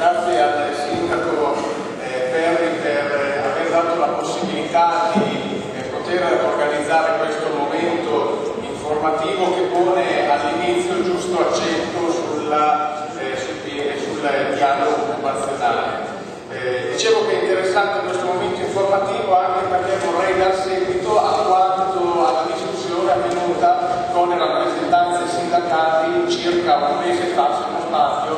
grazie al sindaco Perri per aver dato la possibilità di poter organizzare questo momento informativo che pone all'inizio il giusto accento sul piano occupazionale. Dicevo che è interessante questo momento informativo anche perché vorrei dar seguito alla discussione avvenuta con le rappresentanze sindacali circa un mese fa, se non sbaglio,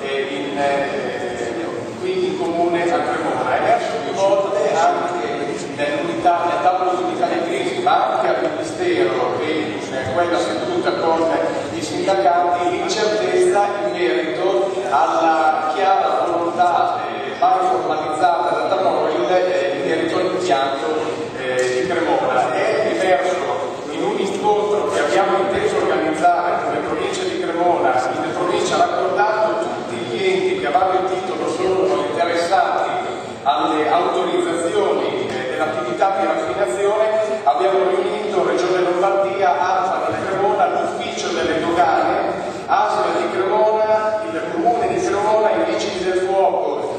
qui in comune a Cremona. È emerso più volte anche nel tavolo di unità di crisi, ma anche al Ministero e in quella seduta con i sindacati, l'incertezza in merito alla chiara volontà mai formalizzata da Tamoil in merito all'impianto di Cremona. È emerso in un incontro che abbiamo inteso organizzare con le province di Cremona, in provincia raccordando tutti gli enti che a vario titolo sono interessati alle autorizzazioni dell'attività di raffinazione. Abbiamo riunito Regione Lombardia, ANFA di Cremona, l'ufficio delle dogane, ASL di Cremona, il comune di Cremona, i vigili del fuoco,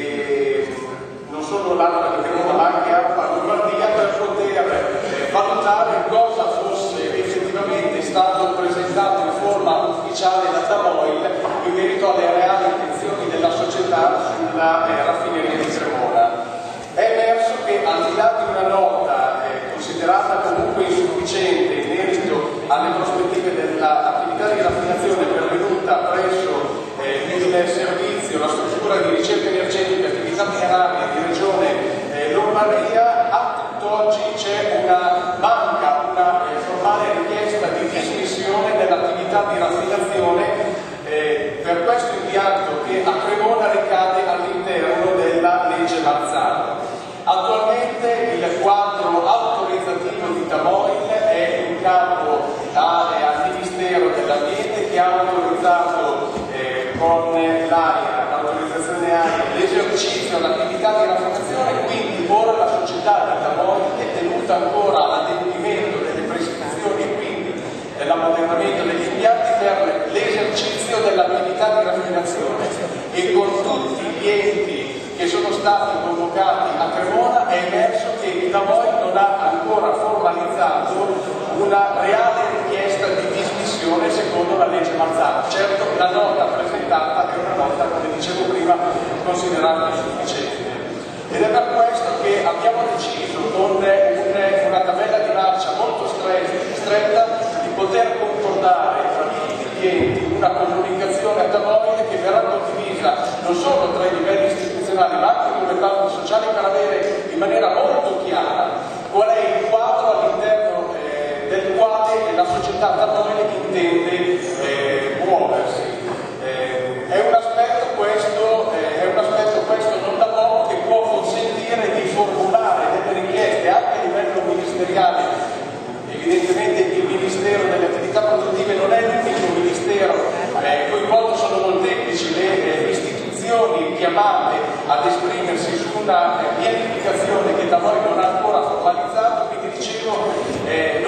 non solo l'ANFA di Cremona ma anche ANFA Lombardia, per poter valutare cosa fosse effettivamente stato presentato in forma ufficiale da Tamoil in merito alle reali intenzioni della società sulla raffineria di Cremona. È emerso che al di là di una nota considerata comunque insufficiente in merito alle prospettive dell'attività di raffinazione pervenuta presso il servizio, la struttura di ricerca energetica e attività mineraria di Regione Lombardia, a tutt'oggi c'è una formale richiesta di dismissione dell'attività di raffinazione per questo impianto che a Cremona ricade all'interno della legge Marzano. Attualmente il quadro autorizzativo di Tamoil è in capo al Ministero dell'Ambiente, che ha autorizzato con l'autorizzazione AIA l'esercizio dell'attività di raffinazione, quindi ora la società di Tamoil è tenuta ancora all'adempimento delle prescrizioni e quindi dell'ammodernamento degli impianti per l'esercizio dell'attività di raffinazione, e con tutti gli enti che sono stati convocati a Cremona è emerso che il Tamoil non ha ancora formalizzato una reale richiesta di dismissione secondo la legge Marzano. Certo, la nota presentata è una nota, come dicevo prima, considerata insufficiente. Ed è per questo che abbiamo deciso, con una tabella di marcia molto stretta, di poter concordare tra tutti gli enti una comunicazione a Tamoil che verrà condivisa non solo tra i livelli istituzionali ma anche con le parti sociali, per avere in maniera molto chiara qual è il quadro all'interno del quale la società Tamoil intende muoversi. È un aspetto questo non da poco, che può consentire di formulare delle richieste anche a livello ministeriale. Evidentemente il Ministero delle Attività Produttive non è l'unico Ministero coinvolto, sono molteplici le istituzioni chiamate ad esprimersi su una pianificazione che Tamoil non ha ancora formalizzato, quindi dicevo